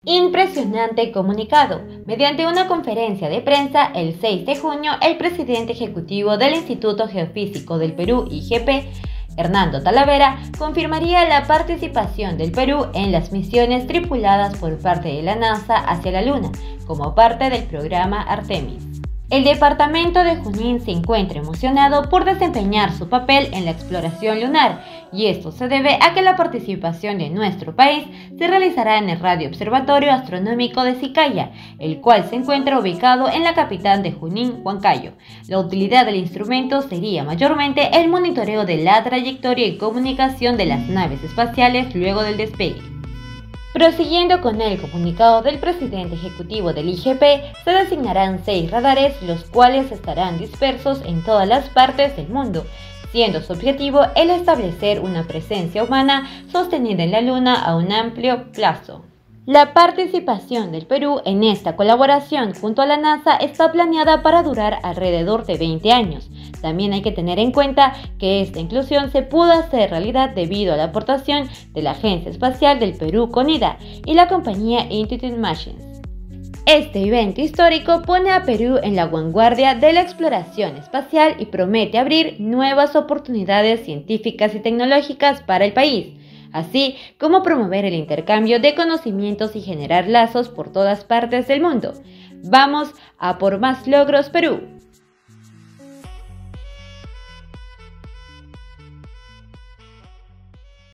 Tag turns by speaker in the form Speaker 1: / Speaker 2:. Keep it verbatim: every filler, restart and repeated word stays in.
Speaker 1: Impresionante comunicado. Mediante una conferencia de prensa el seis de junio, el presidente ejecutivo del Instituto Geofísico del Perú, I G P, Hernando Talavera, confirmaría la participación del Perú en las misiones tripuladas por parte de la NASA hacia la Luna, como parte del programa Artemis. El departamento de Junín se encuentra emocionado por desempeñar su papel en la exploración lunar, y esto se debe a que la participación de nuestro país se realizará en el Radio Observatorio Astronómico de Sicaya, el cual se encuentra ubicado en la capital de Junín, Huancayo. La utilidad del instrumento sería mayormente el monitoreo de la trayectoria y comunicación de las naves espaciales luego del despegue. Prosiguiendo con el comunicado del presidente ejecutivo del I G P, se designarán seis radares, los cuales estarán dispersos en todas las partes del mundo, siendo su objetivo el establecer una presencia humana sostenida en la Luna a un amplio plazo. La participación del Perú en esta colaboración junto a la NASA está planeada para durar alrededor de veinte años. También hay que tener en cuenta que esta inclusión se pudo hacer realidad debido a la aportación de la Agencia Espacial del Perú CONIDA y la compañía Intuitive Machines. Este evento histórico pone a Perú en la vanguardia de la exploración espacial y promete abrir nuevas oportunidades científicas y tecnológicas para el país, así como promover el intercambio de conocimientos y generar lazos por todas partes del mundo. Vamos a por más logros, Perú.